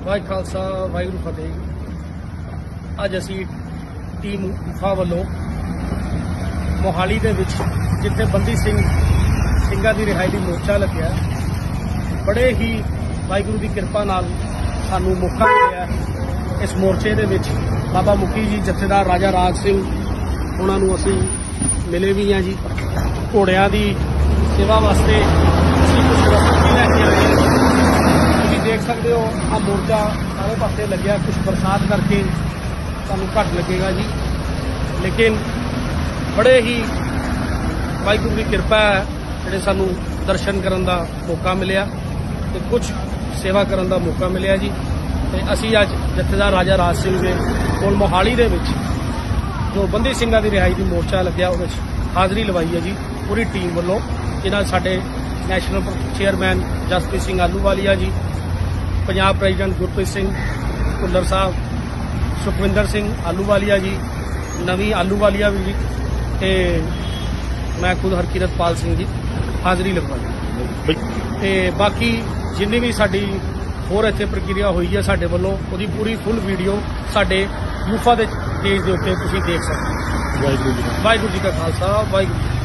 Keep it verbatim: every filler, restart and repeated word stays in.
वाहिगुरू खालसा वाहिगुरू फतेह। अज असी टीम उफा वालों मोहाली दे विच जिथे बंदी सिंह ਸਿੰਘਾਂ ਦੀ रिहाई दी मोर्चा लग्या, बड़े ही वाहिगुरू की कृपा नाल सानू मौका मिलिया इस मोर्चे दे विच बाबा मुखी जी जथेदार राजा राज सिंह उन्हां नूं असीं मिले भी हैं जी। घोड़ियां दी सेवा वास्ते असीं कुछ वस्तु भी लैके आए हैं। तुसीं देख सकते हो आ मोर्चा सारे पासे लग्या, कुछ बरसात करके सानू घट लगेगा जी, लेकिन बड़े ही वाहिगुरू की कृपा है जिहड़े सानू दर्शन करन दा मौका मिलिया ते कुछ सेवा करन दा मौका मिलिया जी। ते असीं अज जथेदार राजा राज सिंह दे कोल मोहाली दे विच जो बंदी ਸਿੰਘਾਂ ਦੀ रिहाई दी मोर्चा लग्या उहदे विच हाज़री लवाई है जी पूरी टीम वालों, जिन्हां साडे national chairman Jaspreet Singh Ahluwalia ji, Punjab president Gurpreet Singh Bhullar sahab, Sukhwinder Singh Ahluwalia जी, नवी आलूवालिया भी जी, ते मैं खुद हरकिरतपाल सिंह जी हाज़री लगवाई। ते बाकी जिन्नी भी साडी होर इत्थे प्रक्रिया हुई है साडे वल्लों उहदी पूरी फुल वीडियो साडे यूफा दे पेज दे उत्ते तुसीं देख सकते हो। वाहिगुरू जी का खालसा वाहिगुरू।